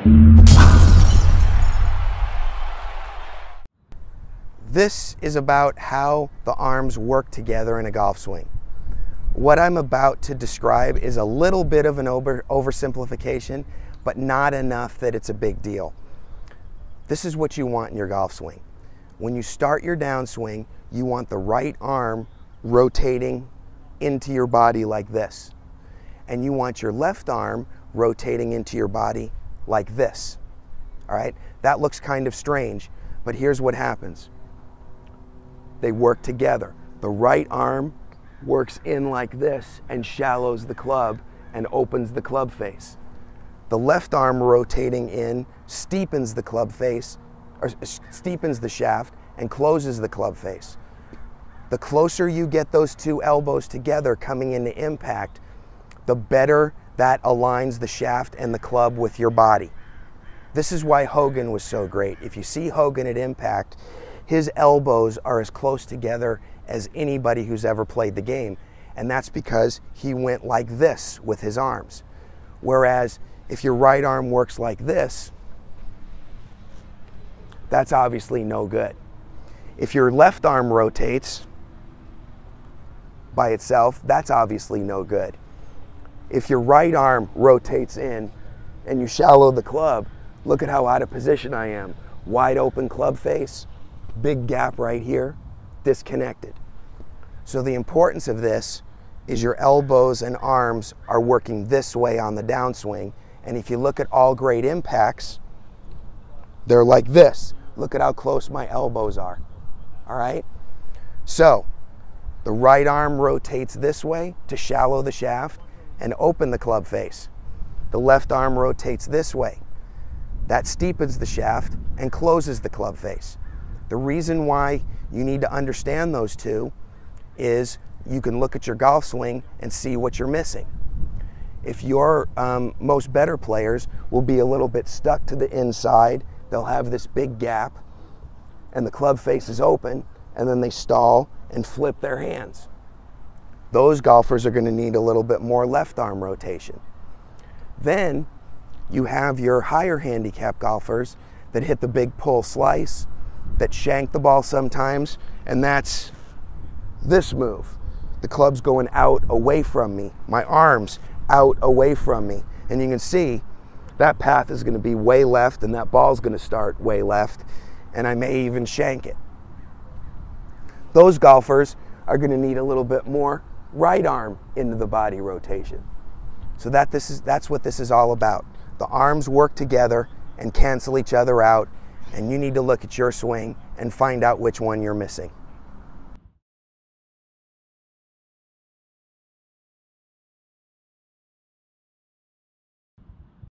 This is about how the arms work together in a golf swing. What I'm about to describe is a little bit of an oversimplification, but not enough that it's a big deal. This is what you want in your golf swing. When you start your downswing, you want the right arm rotating into your body like this. And you want your left arm rotating into your body like this. All right? That looks kind of strange, but here's what happens. They work together. The right arm works in like this and shallows the club and opens the club face. The left arm rotating in steepens the club face, or steepens the shaft and closes the club face. The closer you get those two elbows together coming into impact, the better that aligns the shaft and the club with your body. This is why Hogan was so great. If you see Hogan at impact, his elbows are as close together as anybody who's ever played the game. And that's because he went like this with his arms. Whereas if your right arm works like this, that's obviously no good. If your left arm rotates by itself, that's obviously no good. If your right arm rotates in and you shallow the club, look at how out of position I am. Wide open club face, big gap right here, disconnected. So the importance of this is your elbows and arms are working this way on the downswing. And if you look at all great impacts, they're like this. Look at how close my elbows are. All right? So the right arm rotates this way to shallow the shaft and open the club face. The left arm rotates this way. That steepens the shaft and closes the club face. The reason why you need to understand those two is you can look at your golf swing and see what you're missing. If your most better players will be a little bit stuck to the inside, they'll have this big gap and the club face is open, and then they stall and flip their hands. Those golfers are going to need a little bit more left arm rotation. Then you have your higher handicap golfers that hit the big pull slice, that shank the ball sometimes, and that's this move. The club's going out away from me, my arms out away from me, and you can see that path is going to be way left and that ball's going to start way left, and I may even shank it. Those golfers are going to need a little bit more right arm into the body rotation. So that's what this is all about. The arms work together and cancel each other out, and you need to look at your swing and find out which one you're missing.